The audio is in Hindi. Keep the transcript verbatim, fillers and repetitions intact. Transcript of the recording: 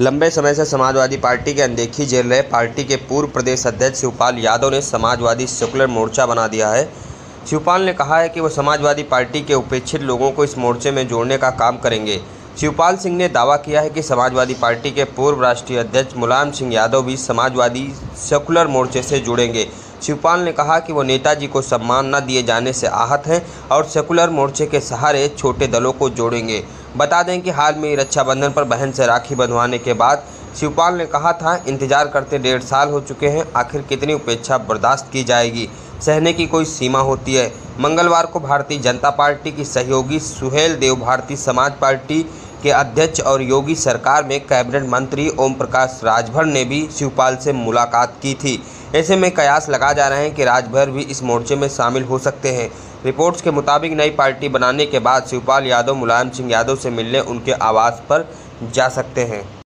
लंबे समय से समाजवादी पार्टी की अनदेखी झेल रहे पार्टी के पूर्व प्रदेश अध्यक्ष शिवपाल यादव ने समाजवादी सेकुलर मोर्चा बना दिया है। शिवपाल ने कहा है कि वो समाजवादी पार्टी के उपेक्षित लोगों को इस मोर्चे में जोड़ने का काम करेंगे। शिवपाल सिंह ने दावा किया है कि समाजवादी पार्टी के पूर्व राष्ट्रीय अध्यक्ष मुलायम सिंह यादव भी समाजवादी सेकुलर मोर्चे से जुड़ेंगे। शिवपाल ने कहा कि वो नेताजी को सम्मान न दिए जाने से आहत हैं और सेकुलर मोर्चे के सहारे छोटे दलों को जोड़ेंगे। बता दें कि हाल में रक्षाबंधन पर बहन से राखी बंधवाने के बाद शिवपाल ने कहा था, इंतजार करते डेढ़ साल हो चुके हैं, आखिर कितनी उपेक्षा बर्दाश्त की जाएगी, सहने की कोई सीमा होती है। मंगलवार को भारतीय जनता पार्टी की सहयोगी सुहेल देव भारतीय समाज पार्टी के अध्यक्ष और योगी सरकार में कैबिनेट मंत्री ओम प्रकाश राजभर ने भी शिवपाल से मुलाकात की थी। ऐसे में कयास लगा जा रहे हैं कि राजभर भी इस मोर्चे में शामिल हो सकते हैं। रिपोर्ट्स के मुताबिक नई पार्टी बनाने के बाद शिवपाल यादव मुलायम सिंह यादव से मिलने उनके आवास पर जा सकते हैं।